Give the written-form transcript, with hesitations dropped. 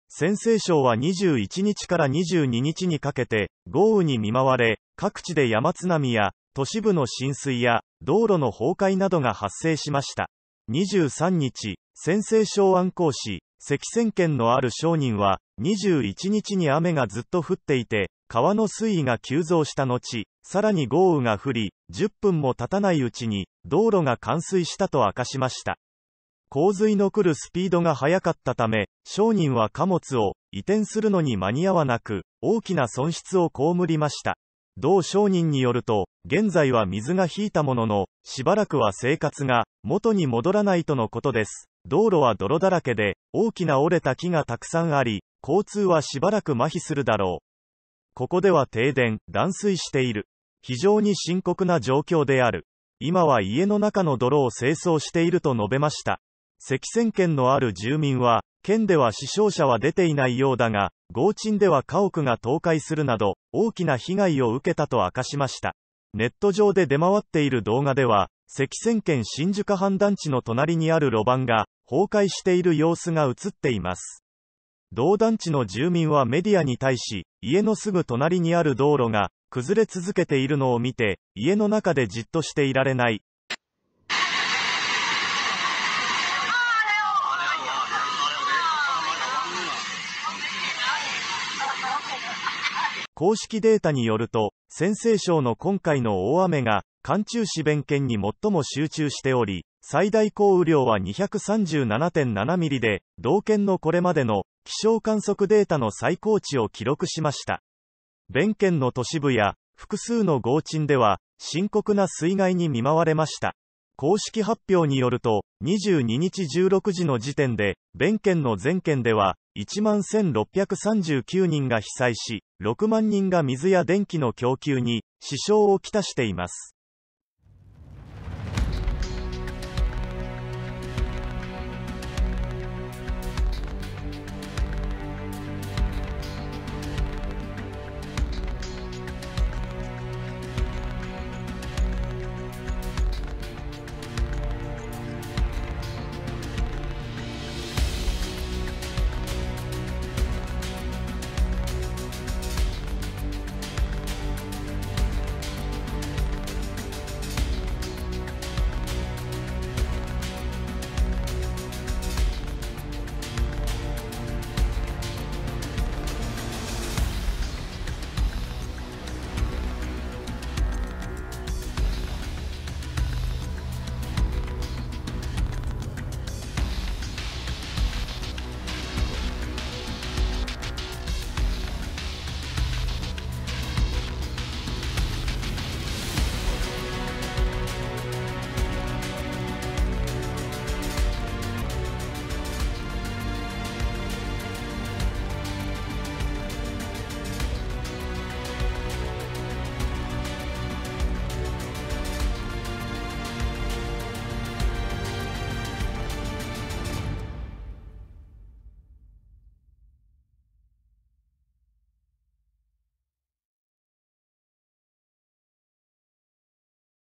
陝西省は21日から22日にかけて、豪雨に見舞われ、各地で山津波や、都市部の浸水や、道路の崩壊などが発生しました。23日、陝西省安康市、石泉県のある商人は、21日に雨がずっと降っていて、川の水位が急増した後、さらに豪雨が降り、10分も経たないうちに、道路が冠水したと明かしました。洪水の来るスピードが速かったため、商人は貨物を移転するのに間に合わなく、大きな損失を被りました。同商人によると、現在は水が引いたものの、しばらくは生活が元に戻らないとのことです。道路は泥だらけで、大きな折れた木がたくさんあり、交通はしばらく麻痺するだろう。ここでは停電、断水している。非常に深刻な状況である。今は家の中の泥を清掃していると述べました。石泉県のある住民は、県では死傷者は出ていないようだが、豪鎮では家屋が倒壊するなど、大きな被害を受けたと明かしました。ネット上で出回っている動画では、石泉県新宿阪団地の隣にある路盤が、崩壊している様子が映っています。同団地の住民はメディアに対し、家のすぐ隣にある道路が、崩れ続けているのを見て、家の中でじっとしていられない。公式データによると、陝西省の今回の大雨が、甘忠市弁県に最も集中しており、最大降雨量は 237.7 ミリで、同県のこれまでの気象観測データの最高値を記録しました。弁県の都市部や複数の豪鎮では、深刻な水害に見舞われました。公式発表によると、22日16時の時点で、弁県の全県では、11,639人が被災し、6万人が水や電気の供給に支障をきたしています。